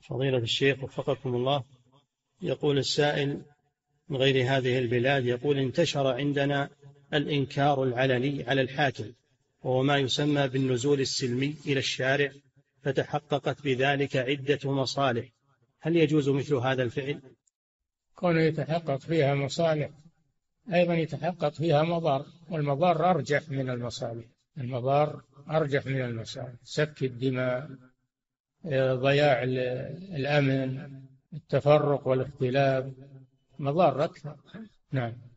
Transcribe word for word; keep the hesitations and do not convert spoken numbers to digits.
فضيلة الشيخ وفقكم الله، يقول السائل من غير هذه البلاد، يقول انتشر عندنا الإنكار العلني على الحاكم، وهو ما يسمى بالنزول السلمي إلى الشارع، فتحققت بذلك عدة مصالح، هل يجوز مثل هذا الفعل؟ كونه يتحقق فيها مصالح أيضا يتحقق فيها مضار، والمضار أرجح من المصالح، المضار أرجح من المصالح، سفك الدماء، ضياع الأمن، التفرق والاختلاف، مضار أكثر. نعم.